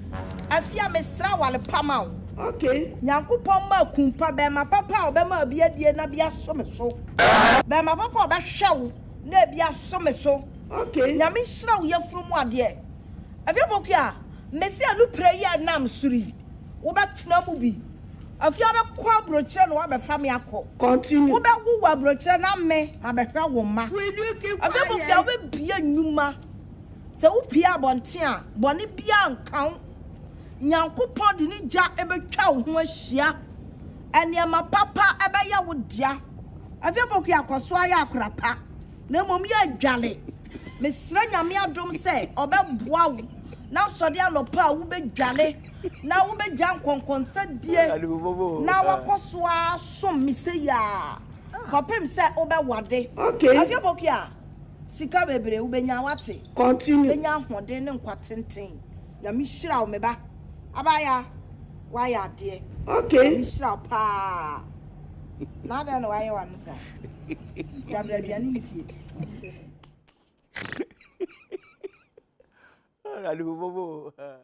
Afia mesra wale pama. Okay. Nyankopon ma kumpa be ma papa obema bia die na bia so me so. Be ma papa oba hwew na bia so me so. Okay. Nyame hira wo yafrum ade. Afia Pokuaah mesi anu prayer nam suri. Wo betena mu bi. Afia be kwa brochire no wa be fa me akọ. Continue. Wo be wo wa brochire na me abehwa wo ma. Afia Pokuaah we bia nnuma. Se wo pia abonte a bone bia nkan. Nyankopon de ni ja ebetwa wo ho ahia. Eniema papa ebeya wo dia. Afia Pokuaah akoso aya akorapa. Na mom ya adwale. Mesra nyame adom se obeboa wo. Na so de anopa wo be dwale. Na wo be jan konkonsa die. Na wakoso a som mi se ya. Kopem se obe wade. Okay. Afia Pokuaah sika bebre wo benya wate. Continue. Benya hode ne nkwatenten. Nyame hira wo meba. Abaya why ade. Okay. Mishra pa. Na da no why wan sa. Gabra bia ni fie. Alu bobo.